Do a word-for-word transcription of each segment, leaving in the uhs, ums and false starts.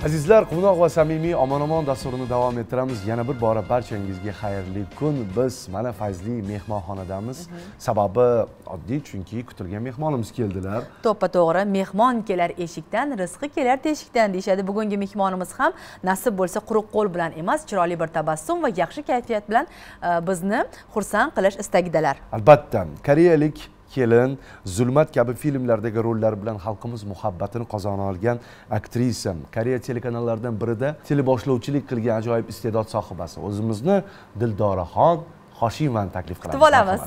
Azizlar, quvnoq va samimiy omon-omon dasturini davom ettiramiz. Yana bir bora barchangizga xayrli kun. Biz mana fayzli mehmonxonadamiz. Sababi oddiy, chunki kutilgan mehmonimiz keldilar. To'ppa-to'g'ri, mehmon kelar eshikdan, rizqi kelar teshikdan deyshadi. Bugungi mehmonimiz ham nasib bo'lsa quruq qo'l bilan emas, chiroyli bir tabassum va yaxshi kayfiyat bilan bizni xursand qilish istagidalar. Albatta, koreyalik kelin, Zulmat kabi filmlardagi rollari bilan xalqimiz muhabbatini qozona olgan aktrisa. Koreya telekanallaridan birida teleboshlovchilik qilgan ajoyib iste'dod sohibasi. O'zimizni Dildoraxon Hoshimovani taklif qilamiz. Kutib olamiz.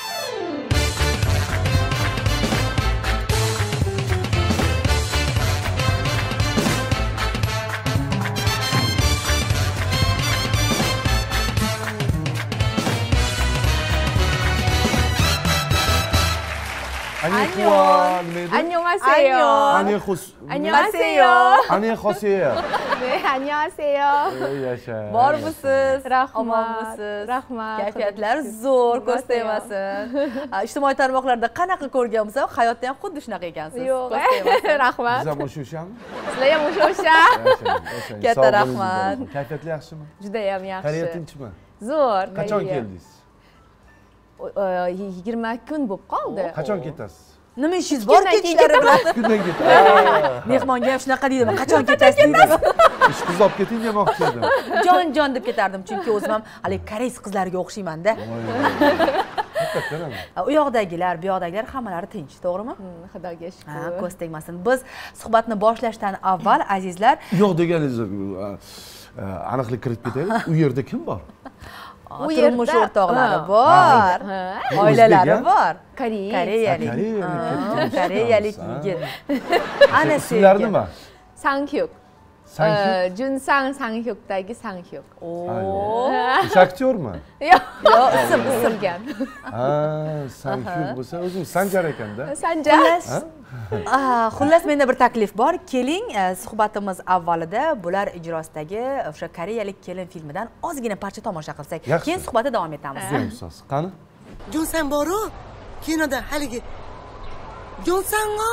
안녕하세요. 안녕하세요. 안녕하세요. 네, 안녕하세요. Bormisiz? Rahmat. Omonmisiz? Rahmat. Kayfiyatlar zo'r, ko'z tegmasin. Ijtimoiy tarmoqlarda qanaqa ko'rgan bo'lsam, hayotda ham xuddi shunaqa ekansiz. Yo'q, rahmat. Biz ham o'sha-o'shami? Sizlar ham o'sha-o'sha. Katta rahmat. Kayfiyatlar yaxshimi? Juda ham yaxshi. Koreya tinchmi? Zo'r. Qachon keldingiz? yigirma kun bo'lib qoldi. Qachon ketasiz? Nima ishingiz bor ketishlari bilan? Kundan ketasiz. Mehmonga ham shunaqa deydimi? Qachon ketasiz deydi. Ish qizib keting demoqchi edim. Jon-jon deb ketardim, chunki o'zim ham hali koreys qizlariga o'xshayman-da. Hakikaten. U yoqdagilar, bu yoqdagilar hammalari tinch, to'g'rimi? Xudoga shukr. Ha, ko'z tegmasin. Biz suhbatni boshlashdan avval azizlar, yo'q deganingiz aniqlik kiritib ketaylik. U yerda kim bor? u turmush o'rtoqlari bor, oilalari bor. Koreyalik. Koreyalik yigit. Ana sizlar nima? Sanghyuk. Sanghyuk. Junsang Sanghyukdagi Sanghyuk. Oo. Aktyormi? Yo'q, yo'q, ism ismgan. Ha, Sanghyuk bo'lsa, o'zim Sanjar ekanda. Sanjar. Xullas, menda bir taklif bor. Keling, suhbatimiz avvalida bular ijrosidagi o'sha koreyalik kelin filmidan ozgina parcha tomosha qilsak, keyin suhbatda davom etamiz. So'z. Qani? Junsang boru kinoda haligi Junsang-o.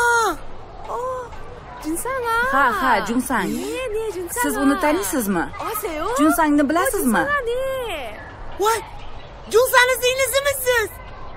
Junsang. Ha, ha, Junsang. Siz uni taniysizmi? Junsangni bilasizmi? Voy, Junsangni singlisimiz.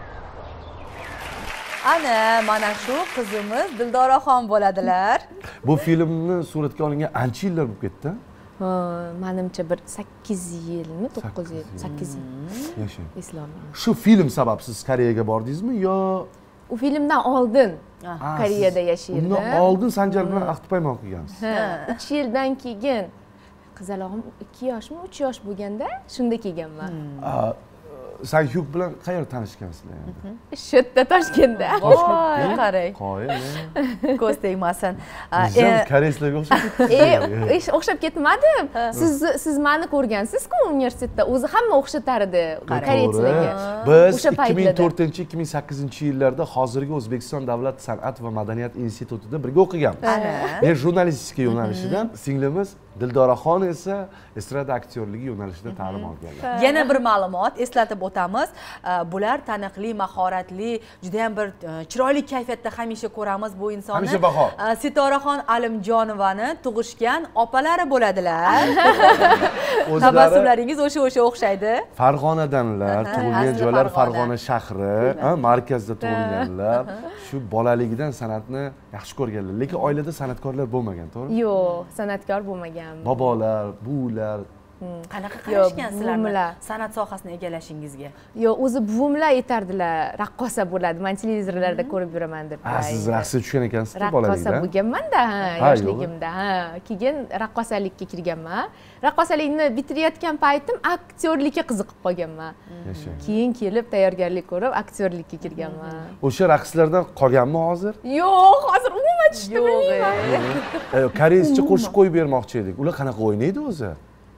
Ana, mana shu qizimiz Dildoraxon bo'ladilar. Bu filmni suratga olingan ancha yillar bo'lib ketdi. Ha, menimcha bir sakkiz yilmi, to'qqiz yil, sakkiz yil. Yashang. Eslolmayman. Shu film sababsiz Koreyaga bordingizmi yo u filmdan oldin Koreyada yashaydim. Undan oldin Sanjar bilan aqd paymon qilgansiz. Ha, uch yildan keyin qizalog'im ikki yoshmi, uch yosh bo'lganda shunda kelganman. Sanghyuk bilan qayerda tanishgansizlar endi? Shu yerda Toshkentda. Voy, qarang. Qoyil. Ko'z tegmasin. Bizam koreyslarga o'xshab ketdi. E, o'xshab ketmadim. Siz siz meni ko'rgansiz-ku universitetda. O'zi hamma o'xshatar edi koreyslarga. Biz ikki ming to'rtinchi ikki ming sakkizinchi yillarda hozirgi O'zbekiston Davlat san'at va madaniyat institutida birga o'qiganmiz. Men jurnalistika yo'nalishidan, singlimiz Dildoraxon esa estrada aktyorligi yo'nalishida ta'lim olganlar. Yana bir ma'lumot eslatib o'tamiz. Bular taniqli, mahoratli, juda ham bir chiroyli kayfiyatda hamisha ko'ramiz bu insonni. Hamisha baho. Sitoraxon Alimjonovani tug'ishgan opalari bo'ladilar. Tabassumlaringiz o'sha-o'sha o'xshaydi. Farg'onadanlar, tug'ilgan joylar Farg'ona shahri, markazda tug'ilganlar. Shu bolaligidan san'atni yaxshi ko'rganlar, lekin oilada san'atkorlar bo'lmagan, to'g'rimi? Yo'q, san'atkor bo'lmagan. Bobolar, buvilar qanaqa qarashgan sizlarni san'at sohasini egallashingizga? Yo'q, o'zi buvimlar aytardilar, raqqosa bo'ladi. Men televizorlarda ko'rib yuraman deb. Ha, siz raqsga tushgan ekansiz bolaligida. Raqqosa bo'lganman-da, ha, yoshligimda. Ha, keyin raqqosalikka kirganman. Raqqosalikni bitirayotgan paytim aktyorlikka qiziqib qolganman. Keyin kelib tayyorgarlik ko'rib aktyorlikka kirganman. O'sha raqslardan qolganmi hozir? Yo'q, hozir umuman tushdi bilmayman. Koreyscha qo'shiq qo'yib bermoqchi edik. Ular qanaqa o'ynaydi o'zi?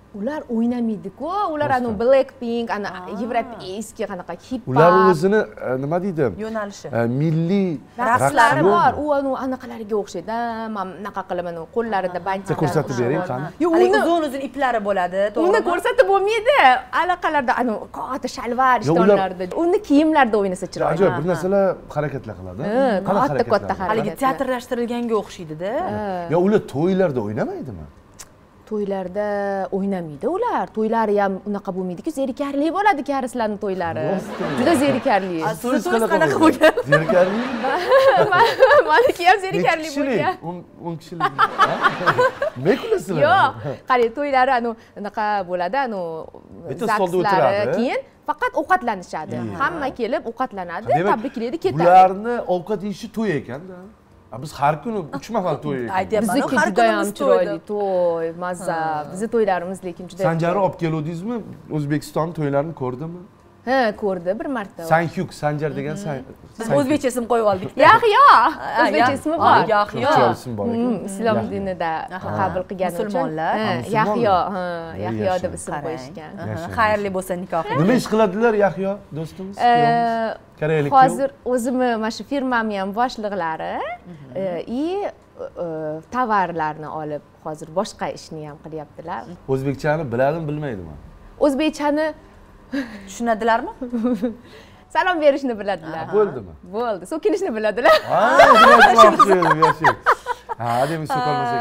ular o'ynamaydi-ku, ular ana Blackpink, ana yevropeyskiy qanaqa hip hop. Ular o'zini nima deydi? Yo'nalishi. Milliy raqslari bor. U ana anaqalarga o'xshaydi. Men bunaqa qilaman, qo'llarida bancha ko'rsatib bering, qani. Yo'q, uni uzun-uzun iplari bo'ladi, to'g'rimi? Uni ko'rsatib bo'lmaydi. Allaqalarda ana katta shalvar, ishtonlarda. Uni kiyimlarda o'ynasa chiroyli. Ajoyib bir narsalar harakatlar qiladi. Katta katta harakat. Haligi teatrlashtirilganga o'xshaydi-da. Yo, ular to'ylarda o'ynamaydimi? To'ylarda o'ynamaydi ular. To'ylari ham unaqa bo'lmaydi-ku, zerikarli bo'ladi karislarning to'ylari. Juda zerikarli. Siz to'y qanaqa bo'lgan? Zerikarli? Meniki ham zerikarli bo'lgan. o'n kishilik. Nima qilasizlar? Yo'q, qarang, to'ylari ana unaqa bo'ladi, ana zakslari, keyin faqat ovqatlanishadi. Hamma kelib ovqatlanadi, tabriklaydi, ketadi. Bularni ovqat yeyishi to'y ekan-da. Biz har kuni uch mahal to'y ekan. Aytyapman, bizniki juda ham chiroyli to'y, mazza. Bizning to'ylarimiz lekin juda. Sanjarni olib keldingizmi? O'zbekiston to'ylarini ko'rdimi? Ha, ko'rdi bir marta. Sanhyuk, Sanjar degan Biz o'zbekcha ism qo'yib oldik. Yahyo. O'zbekcha ismi bor. Yahyo. ismi bor ekan. Islom dinida qabul qilgan musulmonlar. Yahyo, ha, Yahyo deb ism qo'yishgan. Xayrli bo'lsin nikohingiz. Nima ish qiladilar Yahyo do'stimiz? Koreyalik. Hozir o'zimni mana shu firmamni ham boshliqlari и tovarlarni olib hozir boshqa ishni ham qilyaptilar. O'zbekchani biladimi, bilmaydimi? O'zbekchani tushunadilarmi? Salom berishni biladilar. Bo'ldimi? Bo'ldi. So'kinishni biladilar. Ha, o'zbekcha yashaydi. Ha, demak so'kolmas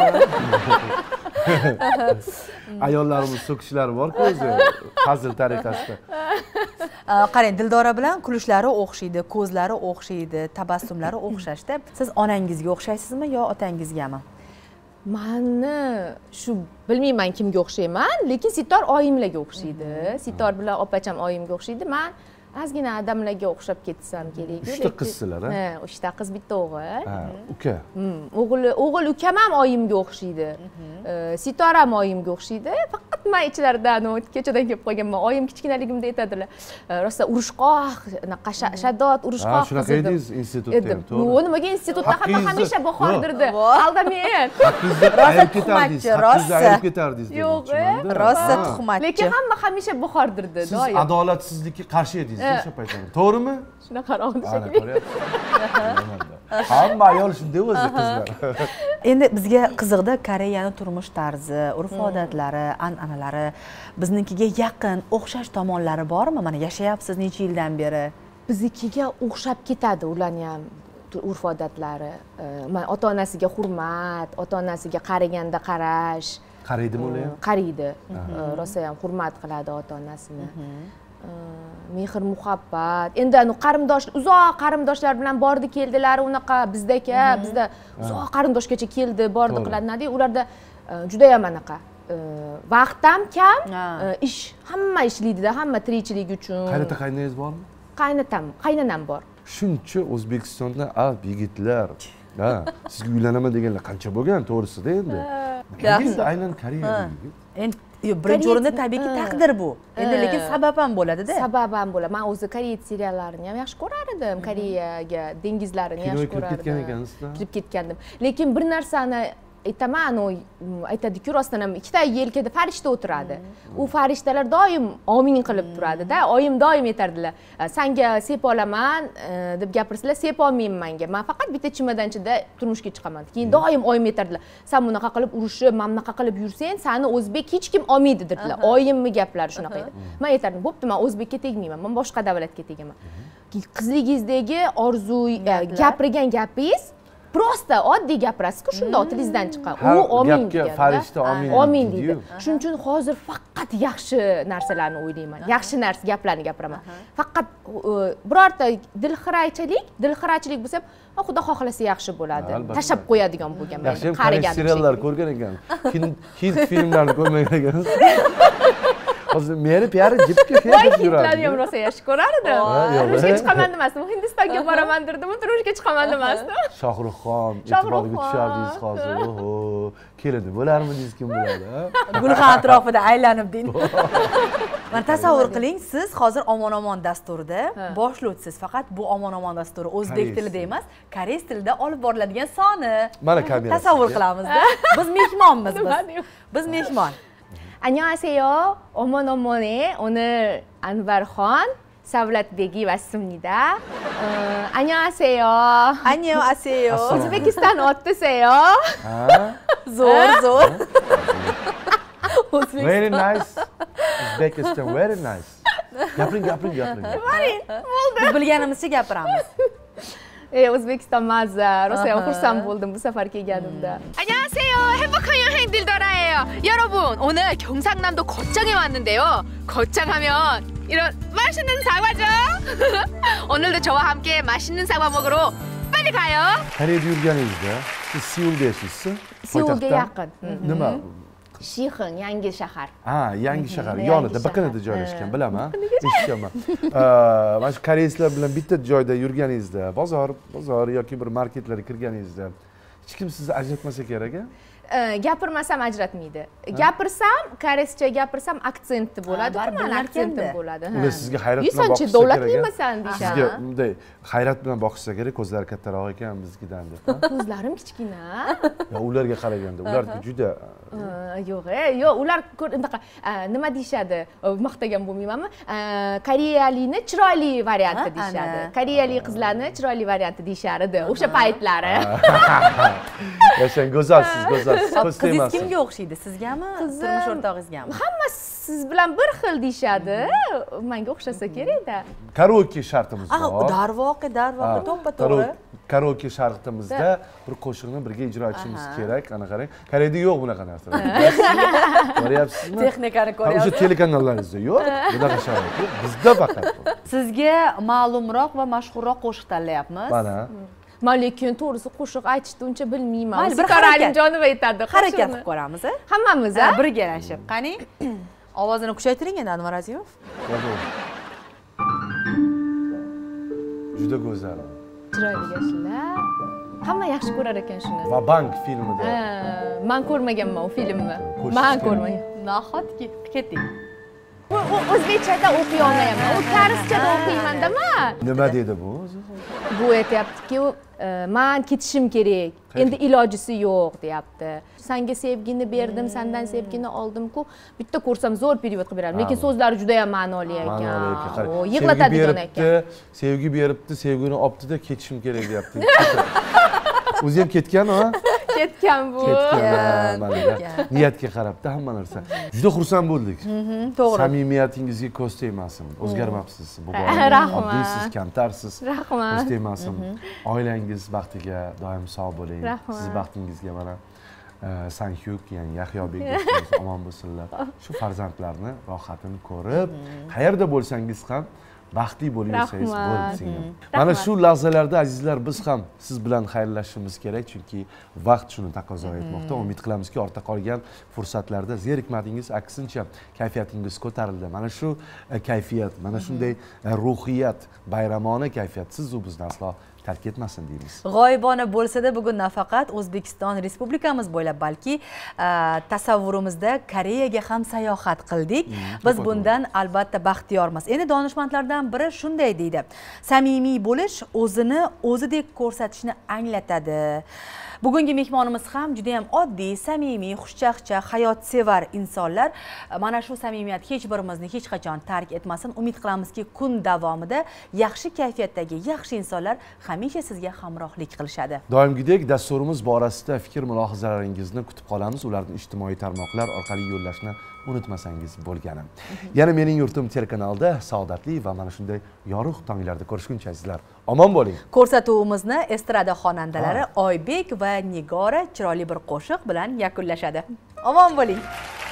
ekan. Ayollarimiz so'kishlari bor-ku o'zi, hazil tariqasida. Qarang, Dildora bilan kulishlari o'xshaydi, ko'zlari o'xshaydi, tabassumlari o'xshashda. Siz onangizga o'xshaysizmi yo otangizgami? Meni shu bilmayman kimga o'xshayman, lekin Sitor oyimlarga o'xshaydi. Sitor bilan opacham oyimga o'xshaydi. Men ozgina odamlarga o'xshab ketsam kerak. Uchta qizsizlar, ha? Ha, uchta qiz, bitta o'g'il. Ha, uka. O'g'il, o'g'il ukam ham oyimga o'xshaydi. Sitor ham oyimga o'xshaydi. Faqat men ichlarida kechadan kelib qolganman. Oyim kichkinaligimda aytadilar. Rosa urushqoq, anaqa shaddod, urushqoq qiz edim. Shunaqa edingiz institutda ham, to'g'ri. Yo'q, nimaga institutda hamma hamisha bahordirdi. Aldamayman. Haqqingizda ayirib ketardingiz. Haqqingizda ayirib ketardingiz. Yo'q, rosa tuhmatchi. Lekin hamma hamisha bahordirdi, doim. Siz adolatsizlikka qarshi edingiz. To'g'rimi? Shunaqa qarog'di shekilli. Hamma ayol shunday o'zi qizlar. Endi bizga qiziqda Koreyani turmush tarzi, urf-odatlari, an'analari biznikiga yaqin, o'xshash tomonlari bormi? Mana yashayapsiz necha yildan beri? Biznikiga o'xshab ketadi ularning ham urf-odatlari. Men ota-onasiga hurmat, ota-onasiga qaraganda qarash. Qaraydimi ular ham? Qaraydi. Rosa ham hurmat qiladi ota-onasini. Mehr muhabbat. Endi anu qarindosh, uzoq qarindoshlar bilan bordi keldilar, unaqa bizdaka, bizda uzoq qarindoshgacha keldi, bordi qilinadi. Ularda juda ham anaqa vaqt ham kam, ish, hamma ishlaydi-da, hamma tirikchilik uchun. Qaynota qaynanangiz bormi? Qaynotam, qaynanam bor. Shuncha O'zbekistonda alp yigitlar, ha, sizga uylanaman deganlar qancha bo'lgan, to'g'risida endi. Endi aynan Koreyaga yigit. Endi birinchi o'rinda tabiiyki taqdir bu. Endi lekin sabab ham bo'ladi-da. Sabab ham bo'ladi. Men o'zi Koreya seriallarini ham yaxshi ko'rar edim. Koreyaga dengizlarini yaxshi ko'rardim. Kirib ketgan ekansizda. Kirib ketgandim. Lekin bir narsani aytaman, aytadi-ku, rostdan ham ikkita yelkada farishta o'tiradi. U farishtalar doim omin qilib turadi-da. Oyim doim aytardilar, "Senga sep olaman" deb gapirsalar, sep olmayman menga. Men faqat bitta chimadanchida turmushga chiqaman. Keyin doim oyim aytardilar, "Sen bunaqa qilib urushib, men bunaqa qilib yursang, seni o'zbek hech kim olmaydi" dedilar. Oyimmi gaplari shunaqa edi. Men aytardim, "Bo'pti, men o'zbekka tegmayman, men boshqa davlatga tegaman." Qizligingizdagi orzu, gapirgan gapingiz prosta oddiy gapirasiz-ku, shunda tilingizdan chiqqan. U omin degan. Farishta omin. Omin deydi. Shuning uchun hozir faqat yaxshi narsalarni o'ylayman. Yaxshi narsa gaplarni gapiraman. Faqat birorta dilxiraychilik, dilxirachilik bo'lsa, Xudo xohlasa yaxshi bo'ladi. Tashab qo'yadigan bo'lganman. Yaxshi qaragan seriallar ko'rgan ekan. Hind filmlarini ko'rmagan ekansiz. Hozir meni piyari jipga kelib yuradi. Hindlarni ham rosa yaxshi ko'rar edim. Turmushga chiqaman demasdim. Hindistonga boraman derdim, turmushga chiqaman demasdim. Shohruxxon e'tiboriga tushardingiz hozir. Oho, keladi bo'larmidingiz, kim biladi, ha? Gulxan atrofida aylanib deydi. Mana tasavvur qiling, siz hozir omon-omon dasturida boshlovchisiz. Faqat bu omon-omon dasturi o'zbek tilida emas, koreys tilida olib boriladigan soni. Mana kamera. Tasavvur qilamiz-da. Biz mehmonmiz biz. Biz mehmon. 안녕하세요. 어머너머네. 오늘 안varxon Savlatbegi 왔습니다. 어, 안녕하세요. 안녕하세요. O'zbekiston otdisiyo. Zo'r, zo'r. Very nice. Uzbekistan, very nice. Gapiring, gapiring, gapiring. Biz bilganimizcha gapiramiz. 예, O'zbekiston mazza. Rosa xursand bo'ldim bu safar kelganimda. 안녕하세요. 행복한 여행 들더라예요. 여러분, 오늘 경상남도 거창에 왔는데요. 거창하면 이런 맛있는 사과죠. 오늘도 저와 함께 맛있는 사과 먹으러 빨리 가요. Koreyada yurganingizda siz Seulda yashaysiz? Seulga yaqin. Nima? Shixin, yangi shahar. Ha, yangi shahar. Yangi Yonida, shahar. biqinida joylashgan, bilaman. Eshitganman. Mana shu koreyslar bilan bitta joyda yurganingizda, bozor, bozor yoki bir marketlarga kirganingizda hech kim sizni ajratmasa kerak a? Gapirmasam ajratmaydi. Gapirsam, koreyscha gapirsam aksenti bo'ladi, baribir tuman aksentim bo'ladi. Ular sizga hayrat bilan Yuzanchi boqishsa davlatlimasan deyishadi. Sizga bunday hayrat bilan boqishsa kerak, ko'zlari kattaroq ekan bizgidan deb. Ko'zlarim kichkina. Ya ularga qaraganda, ular juda yo'q, yo'q, ular unaqa nima deyishadi? Maqtagan bo'lmaymanmi? Koreyalikni chiroyli varianti deyishadi. Koreyalik qizlarni chiroyli varianti deyishar edi o'sha paytlari. Yashang, go'zalsiz, go'zalsiz. Qizingiz kimga o'xshaydi? Sizgami? Turmush o'rtog'ingizgami? Hamma siz bilan bir xil deyishadi. Menga o'xshasa kerak-da. Karaoke shartimiz bor. Ah, darvoqe, darvoqe, to'ppa-to'g'ri. Karaoke shartimizda bir qo'shiqni birga ijro etishimiz kerak. Ana qarang. Koreyada yo'q bunaqa narsa. Ko'ryapsizmi? Texnikani ko'ryapsiz. O'sha telekanallarida yo'q. Bunaqa sharoit yo'q. Bizda faqat. Sizga ma'lumroq va mashhurroq qo'shiq tanlayapmiz. Mana. Men lekin to'g'risi qo'shiq aytishni uncha bilmayman. Mayli, bir Zikora harakat. Alimjonova aytadi. Harakat qilib ko'ramiz, a? Hammamiz, Ha, a? birgalashib. Qani? Ovozini kuchaytiring endi Anvar Azimov. Juda go'zal. Chiroyli yoshlar. Hamma yaxshi ko'rar ekan shuni. Va Bank filmida. Men ko'rmaganman u filmni. Ko'rishsiz Men kerak. ko'rmagan. Nahotki, ketdik. U o'zbekchada o'qiy olmayapman. U karischada o'qiyman-da men. Nima dedi bu? Bu aytyapti-ki, men ketishim kerak. Endi ilojisi yo'q, deyapti. Senga sevgini berdim, sendan sevgini oldim-ku, bitta ko'rsam zo'r period qilib beraman. Lekin so'zlari juda ham ma'noli ekan. O, yig'latadi jon ekan. Sevgi beribdi, sevgini olibdi-da ketishim kerak deyapti. O'zi ham ketgan, ha? Ketgan bu. Ketgan, mana. Niyatga qarabda hamma narsa. Juda xursand bo'ldik. To'g'ri. Samimiyatingizga ko'z tegmasin. O'zgarmabsiz bu Rahmat. Oddiysiz, kamtarsiz. Rahmat. Ko'z tegmasin. Oilangiz baxtiga doim sog' bo'ling. Rahmat. Siz baxtingizga mana Sanhyuk, ya'ni Yahyobek do'stimiz omon bo'lsinlar. Shu farzandlarni rohatini ko'rib, qayerda bo'lsangiz ham baxtli bo'lib yursangiz bo'ldi singlim. Mana shu lahzalarda azizlar biz ham siz bilan xayrlashishimiz kerak, chunki vaqt shuni taqozo etmoqda. Umid qilamizki, ortda qolgan fursatlarda zerikmadingiz, aksincha kayfiyatingiz ko'tarildi. Mana shu kayfiyat, mana shunday ruhiyat, bayramona kayfiyat siz u bizni aslo tark etmasin deymiz. G'oyibona bo'lsa-da bugun nafaqat O'zbekiston Respublikamiz bo'ylab, balki tasavvurimizda Koreyaga ham sayohat qildik. Biz bundan albatta baxtiyormiz. Endi donishmandlardan biri shunday deydi: samimiy bo'lish o'zini o'zidek ko'rsatishni anglatadi. Bugungi mehmonimiz ham juda ham oddiy, samimiy, xushchaqchaq, hayotsevar insonlar. Mana shu samimiyat hech birimizni hech qachon tark etmasin. Umid qilamizki, kun davomida yaxshi kayfiyatdagi yaxshi insonlar hamisha sizga hamrohlik qilishadi. Doimgidek dasturimiz borasida fikr mulohazalaringizni kutib qolamiz. Ularni ijtimoiy tarmoqlar orqali yo'llashni unutmasangiz bo'lgani. Yana Mening yurtim telekanalida saodatli va mana shunday yorug' tonglarda ko'rishguncha azizlar, omon bo'ling. Ko'rsatuvimizni estrada xonandalari Oybek va Nigora chiroyli bir qo'shiq bilan yakunlashadi. Omon bo'ling.